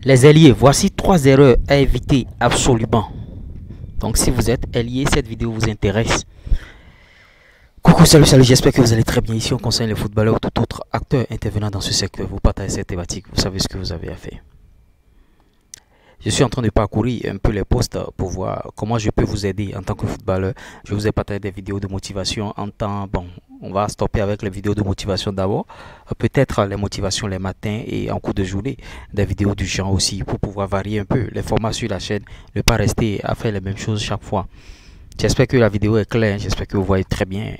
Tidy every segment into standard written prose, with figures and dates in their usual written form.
Les ailiers, voici 3 erreurs à éviter absolument. Donc si vous êtes ailier, cette vidéo vous intéresse. Coucou, salut, j'espère que vous allez très bien. Ici on conseille les footballeurs ou tout autre acteur intervenant dans ce secteur. Vous partagez cette thématique, vous savez ce que vous avez à faire. Je suis en train de parcourir un peu les posts pour voir comment je peux vous aider en tant que footballeur. Je vous ai partagé des vidéos de motivation en temps. Bon, on va stopper avec les vidéos de motivation d'abord. Peut-être les motivations les matins et en cours de journée. Des vidéos du genre aussi pour pouvoir varier un peu les formats sur la chaîne. Ne pas rester à faire les mêmes choses chaque fois. J'espère que la vidéo est claire. J'espère que vous voyez très bien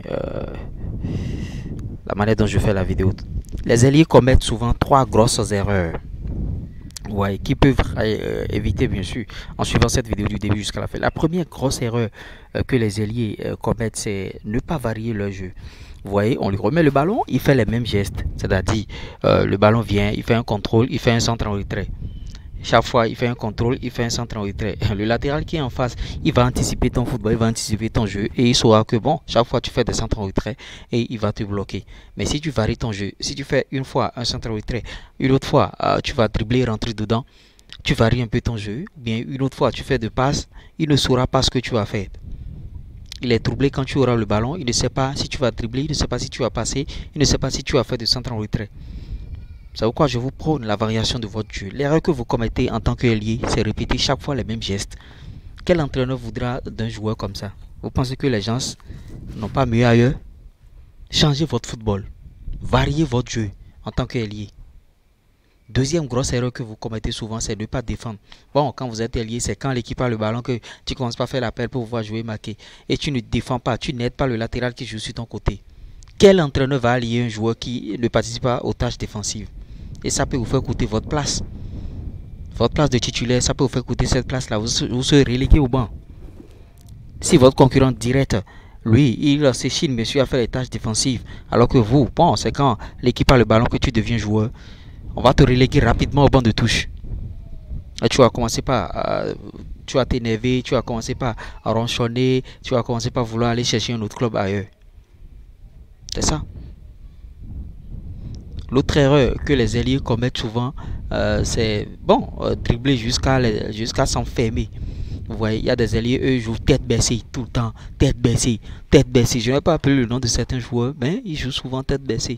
la manière dont je fais la vidéo. Les ailiers commettent souvent 3 grosses erreurs. Ouais, qui peuvent éviter bien sûr en suivant cette vidéo du début jusqu'à la fin. La première grosse erreur que les ailiers commettent, c'est ne pas varier leur jeu. Vous voyez, on lui remet le ballon, il fait les mêmes gestes, c'est-à-dire le ballon vient, il fait un contrôle, il fait un centre en retrait. Chaque fois, il fait un contrôle, il fait un centre en retrait. Le latéral qui est en face, il va anticiper ton football, il va anticiper ton jeu et il saura que bon, chaque fois tu fais des centres en retrait et il va te bloquer. Mais si tu varies ton jeu, si tu fais une fois un centre en retrait, une autre fois tu vas dribbler, rentrer dedans, tu varies un peu ton jeu, bien une autre fois tu fais de passes, il ne saura pas ce que tu vas faire. Il est troublé quand tu auras le ballon, il ne sait pas si tu vas dribbler, il ne sait pas si tu vas passer, il ne sait pas si tu vas faire de centre en retrait. C'est pourquoi je vous prône la variation de votre jeu. L'erreur que vous commettez en tant qu'ailier, c'est répéter chaque fois les mêmes gestes. Quel entraîneur voudra d'un joueur comme ça? Vous pensez que les gens n'ont pas mieux ailleurs? Changez votre football. Variez votre jeu en tant qu'ailier. Deuxième grosse erreur que vous commettez souvent, c'est de ne pas défendre. Bon, quand vous êtes ailier, c'est quand l'équipe a le ballon que tu commences pas à faire l'appel pour pouvoir jouer marquer. Et tu ne défends pas, tu n'aides pas le latéral qui joue sur ton côté. Quel entraîneur va allier un joueur qui ne participe pas aux tâches défensives? Et ça peut vous faire coûter votre place. Votre place de titulaire, ça peut vous faire coûter cette place-là. Vous serez relégué au banc. Si votre concurrent direct, lui, il s'échine, monsieur, à faire les tâches défensives, alors que vous, bon, c'est quand l'équipe a le ballon que tu deviens joueur, on va te reléguer rapidement au banc de touche. Et tu vas commencer par, tu vas t'énerver, tu vas commencer par ronchonner, tu vas commencer par vouloir aller chercher un autre club ailleurs. C'est ça. L'autre erreur que les ailiers commettent souvent, c'est bon, dribbler jusqu'à s'enfermer. Vous voyez, il y a des ailiers, eux jouent tête baissée tout le temps, tête baissée, tête baissée. Je n'ai pas appelé le nom de certains joueurs, mais ils jouent souvent tête baissée.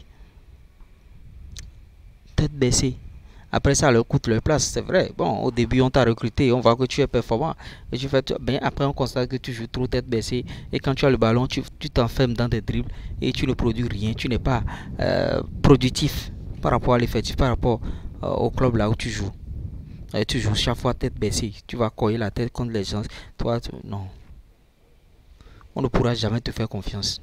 Tête baissée. Après ça, leur coûte leur place, c'est vrai. Bon, au début, on t'a recruté, on voit que tu es performant. Et tu fais, ben, après, on constate que tu joues trop tête baissée. Et quand tu as le ballon, tu t'enfermes dans des dribbles et tu ne produis rien. Tu n'es pas productif par rapport à l'effectif, par rapport au club là où tu joues. Et tu joues chaque fois tête baissée. Tu vas coller la tête contre les gens. Toi, non. On ne pourra jamais te faire confiance.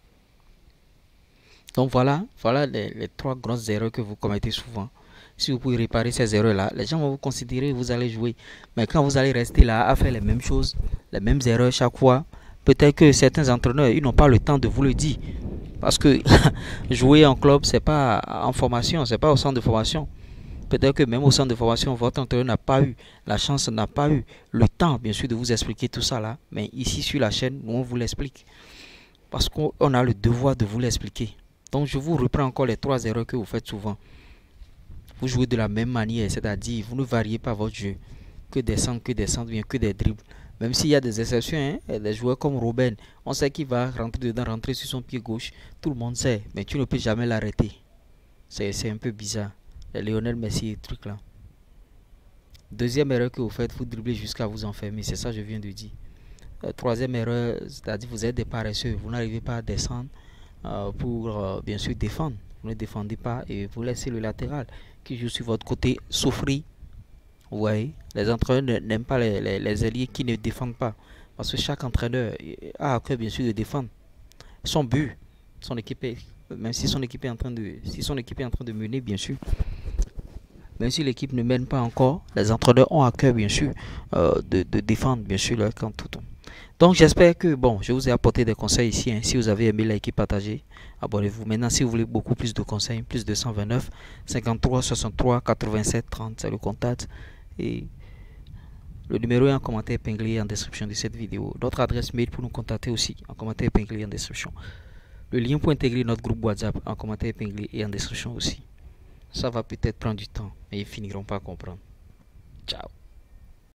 Donc voilà les 3 grosses erreurs que vous commettez souvent. Si vous pouvez réparer ces erreurs-là, les gens vont vous considérer, vous allez jouer. Mais quand vous allez rester là à faire les mêmes choses, les mêmes erreurs chaque fois, peut-être que certains entraîneurs, ils n'ont pas le temps de vous le dire. Parce que jouer en club, c'est pas en formation, c'est pas au centre de formation. Peut-être que même au centre de formation, votre entraîneur n'a pas eu la chance, n'a pas eu le temps, bien sûr, de vous expliquer tout ça là. Mais ici sur la chaîne, nous, on vous l'explique. Parce qu'on a le devoir de vous l'expliquer. Donc je vous reprends encore les 3 erreurs que vous faites souvent. Vous jouez de la même manière, c'est-à-dire vous ne variez pas votre jeu. Que des centres, bien que des dribbles. Même s'il y a des exceptions, hein, des joueurs comme Robben, on sait qu'il va rentrer dedans, rentrer sur son pied gauche. Tout le monde sait, mais tu ne peux jamais l'arrêter. C'est un peu bizarre. Les Lionel Messi et trucs là. Deuxième erreur que vous faites, vous dribblez jusqu'à vous enfermer. C'est ça que je viens de dire. Troisième erreur, c'est-à-dire vous êtes des paresseux. Vous n'arrivez pas à descendre pour bien sûr défendre. Vous ne défendez pas et vous laissez le latéral qui joue sur votre côté souffrir. Vous voyez, les entraîneurs n'aiment pas les alliés qui ne défendent pas. Parce que chaque entraîneur a à cœur bien sûr de défendre. Son but, son équipe est, même si son équipe est en train de mener bien sûr. Même si l'équipe ne mène pas encore, les entraîneurs ont à cœur bien sûr de défendre bien sûr leur camp tout. Donc j'espère que bon, je vous ai apporté des conseils ici. Hein. Si vous avez aimé, likez, partagez, abonnez-vous. Maintenant, si vous voulez beaucoup plus de conseils, plus de 129 53 63 87 30, c'est le contact. Et le numéro est en commentaire épinglé en description de cette vidéo. Notre adresse mail pour nous contacter aussi en commentaire épinglé en description. Le lien pour intégrer notre groupe WhatsApp en commentaire épinglé et en description aussi. Ça va peut-être prendre du temps, mais ils finiront par comprendre.